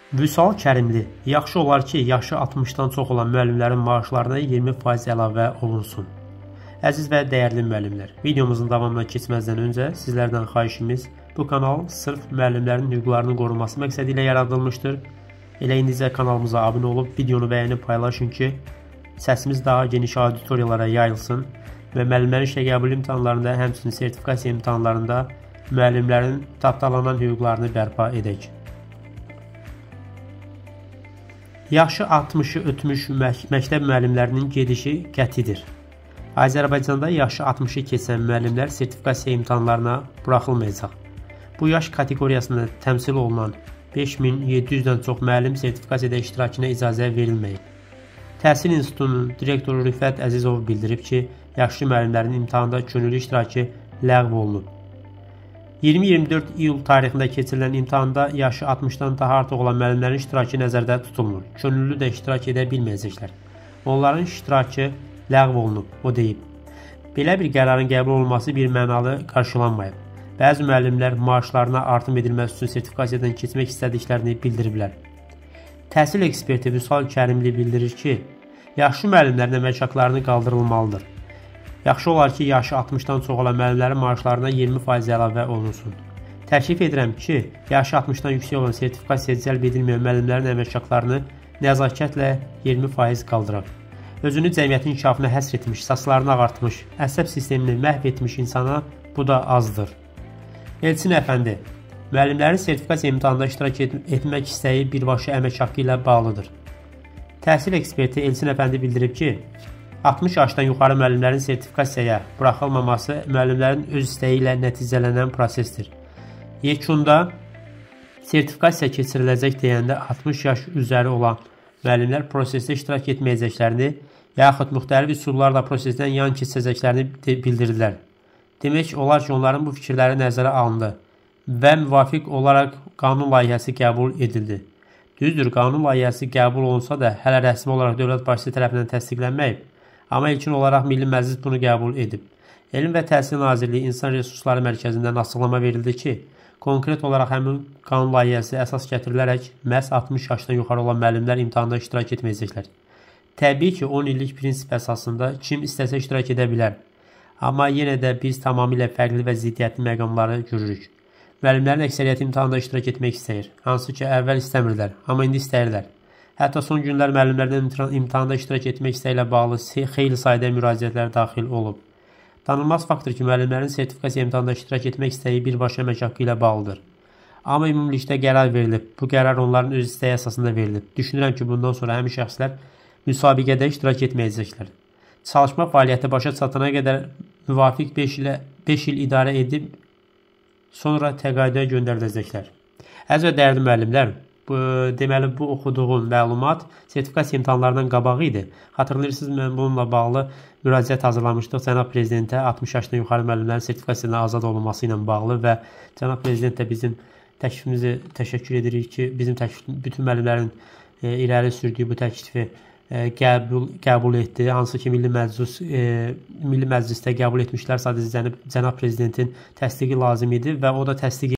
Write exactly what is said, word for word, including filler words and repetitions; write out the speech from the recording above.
Vüsal Kərimli: Yaxşı olar ki, yaşı altmışdan çox olan müəllimlərin maaşlarına iyirmi faiz əlavə olunsun. Əziz və dəyərli müəllimlər, videomuzun davamına keçməzdən öncə sizlərdən xahişimiz, bu kanal sırf müəllimlərin hüquqlarının qorunması məqsədi ilə yaradılmışdır. Elə indicə kanalımıza abunə olub, videonu bəyənib paylaşın ki, səsimiz daha geniş auditoriyalara yayılsın və müəllimlərin işə qəbul imtahanlarında, həmçinin sertifikasiya imtahanlarında müəllimlərin tapdalanan hüquqlarını bərpa edək. Yaşı altmışı ötmüş məktəb müəllimlərinin gedişi qətidir. Azərbaycanda yaşı altmışı keçən müəllimlər sertifikasiya imtahanlarına buraxılmayacaq. Bu yaş kateqoriyasında təmsil olunan beş min yeddi yüzdən çox müəllim sertifikasiyada iştirakına icazə verilməyib. Təhsil İnstitutunun direktoru Rüfət Əzizov bildirib ki, yaşlı müəllimlərin imtahanda könüllü iştirakı ləğv olunub. iyirmi iyirmi dörd iyul tarixində keçirilən imtahanda yaşı altmışdan daha artıq olan müəllimlərin iştirakı nəzərdə tutulmur. Könüllü də iştirak edə bilməyəcəklər. Onların iştirakı ləğv olunub, o deyib. Belə bir qərarın qəbul olunması bir mənalı qarşılanmayıb. Bəzi müəllimlər maaşlarına artım edilməsi üçün sertifikasiyadan keçmək istədiklərini bildiriblər. Təhsil eksperti Vüsal Kərimli bildirir ki, yaşlı müəllimlərin əmək haqlarını qaldırılmalıdır. Yaxşı olar ki, yaşı altmışdan çox olan müəllimlərin maaşlarına iyirmi faiz əlavə olunsun. Təklif edirəm ki, yaşı altmışdan yüksək olan sertifikasiya cəlb edilməyən müəllimlərin əmək haqlarını nəzakətlə iyirmi faiz qaldıraq. Özünü cəmiyyətin inkişafına həsr etmiş, saçlarını ağartmış, əsəb sistemini məhv etmiş insana bu da azdır. Elçin Əfəndi: müəllimlərin sertifikasiya imtahanında iştirak et etmək istəyi birbaşa əmək haqqı ilə bağlıdır. Təhsil eksperti Elçin Əfəndi bildirib ki, altmış yaşdan yuxarı müəllimlərin sertifikasiyaya buraxılmaması müəllimlərin öz istəyi ilə nəticələnən prosesdir. Yekunda sertifikasiya keçiriləcək deyəndə altmış yaş üzəri olan müəllimlər prosesdə iştirak etməyəcəklərini, yaxud müxtəlif üsullarla prosesdən yan keçəcəklərini bildirdilər. Demək olar ki, onların bu fikirləri nəzərə alındı və müvafiq olaraq qanun layihəsi qəbul edildi. Düzdür, qanun layihəsi qəbul olunsa da hələ rəsmi olaraq dövlət başçısı tərəfindən təsdiqlənməyib. Amma ilkin olaraq Milli Məclis bunu qəbul edib. Elm və Təhsil Nazirliyi İnsan Resursları Mərkəzindən açıqlama verildi ki, konkret olaraq həmin qanun layihəsi əsas gətirilərək məhz altmış yaşdan yuxarı olan müəllimlər imtahanda iştirak etməyəcəklər. Təbii ki, on illik prinsip əsasında kim istəsə iştirak edə bilər. Amma yenə də biz tamamilə fərqli və ziddiyyətli məqamları görürük. Müəllimlərin əksəriyyəti imtahanda iştirak etmək istəyir. Hansı ki, əvvəl istəmirlər, amma indi istəyirlər. Hətta son günlər müəllimlərdən imtahanda iştirak etmək istəyi ilə bağlı xeyli sayda müraciətlər daxil olub. Tanınmaz faktdır ki, müəllimlərin sertifikasiya imtahanda iştirak etmək istəyi birbaşa əmək haqqı ilə bağlıdır. Amma ümumilikdə qərar verilib. Bu qərar onların öz istəyi əsasında verilib. Düşünürəm ki, bundan sonra həmin şəxslər müsabiqədə iştirak etməyəcəklər. Çalışma fəaliyyəti başa çatana qədər müvafiq beş il idarə edib, sonra təqaüdə göndəriləcəklər. Əziz və dəyərli müəllimlər, Bu, deməli, bu oxuduğum məlumat sertifikasiya imtahanlarından qabağı idi. Xatırlayırsınız, mən bununla bağlı müraciət hazırlamışdıq Cənab Prezidentə altmış yaşdan yuxarı müəllimlərin sertifikasiyadan azad olunması ilə bağlı və Cənab Prezident də bizim təklifimizi təşəkkür edirik ki, bizim təklif, bütün müəllimlərin e, irəli sürdüyü bu təklifi e, qəbul, qəbul etdi. Hansı ki, Milli Məclis, e, Milli Məclisdə qəbul etmişlər, sadəcə Cənab Prezidentin təsdiqi lazım idi və o da təsdiq